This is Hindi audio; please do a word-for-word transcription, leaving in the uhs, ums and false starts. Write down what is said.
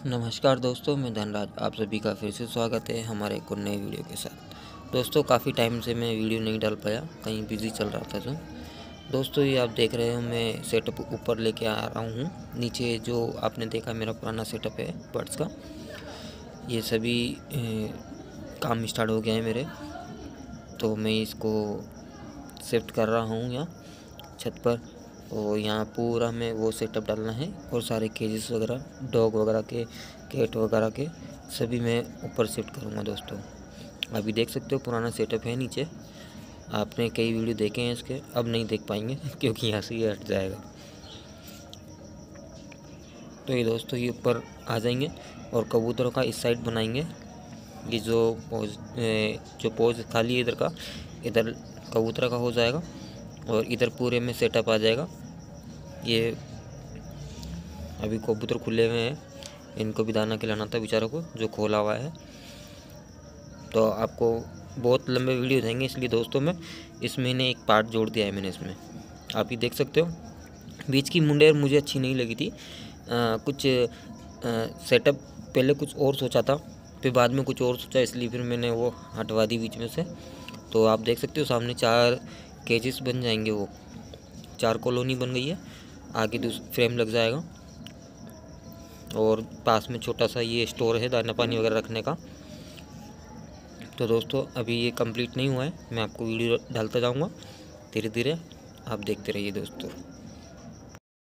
नमस्कार दोस्तों, मैं धनराज, आप सभी का फिर से स्वागत है हमारे एक और नए वीडियो के साथ। दोस्तों काफ़ी टाइम से मैं वीडियो नहीं डाल पाया, कहीं बिज़ी चल रहा था। तो दोस्तों ये आप देख रहे हो, मैं सेटअप ऊपर लेके आ रहा हूँ। नीचे जो आपने देखा मेरा पुराना सेटअप है बड्स का, ये सभी ए, काम स्टार्ट हो गया है मेरे। तो मैं इसको शिफ्ट कर रहा हूँ यहाँ छत पर, और यहाँ पूरा में वो सेटअप डालना है और सारे केजेस वगैरह, डॉग वगैरह के, कैट वगैरह के सभी मैं ऊपर शिफ्ट करूँगा। दोस्तों अभी देख सकते हो पुराना सेटअप है नीचे। आपने कई वीडियो देखे हैं इसके, अब नहीं देख पाएंगे क्योंकि यहाँ से ये हट जाएगा। तो ये दोस्तों ये ऊपर आ जाएंगे और कबूतरों का इस साइड बनाएंगे। ये जो पोज जो पोज खाली है इधर का, इधर कबूतर का हो जाएगा और इधर पूरे में सेटअप आ जाएगा। ये अभी कबूतर खुले हुए हैं, इनको भी दाना खिलाना था बेचारों को जो खोला हुआ है। तो आपको बहुत लंबे वीडियो देंगे, इसलिए दोस्तों मैं इस महीने एक पार्ट जोड़ दिया है मैंने इसमें। आप ये देख सकते हो, बीच की मुंडेर मुझे अच्छी नहीं लगी थी। आ, कुछ सेटअप पहले कुछ और सोचा था, फिर बाद में कुछ और सोचा, इसलिए फिर मैंने वो हटवा दी बीच में से। तो आप देख सकते हो सामने चार केजेस बन जाएंगे, वो चार कॉलोनी बन गई है। आगे दूसरा फ्रेम लग जाएगा और पास में छोटा सा ये स्टोर है दाना पानी वगैरह रखने का। तो दोस्तों अभी ये कंप्लीट नहीं हुआ है, मैं आपको वीडियो डालता जाऊंगा धीरे धीरे, आप देखते रहिए दोस्तों।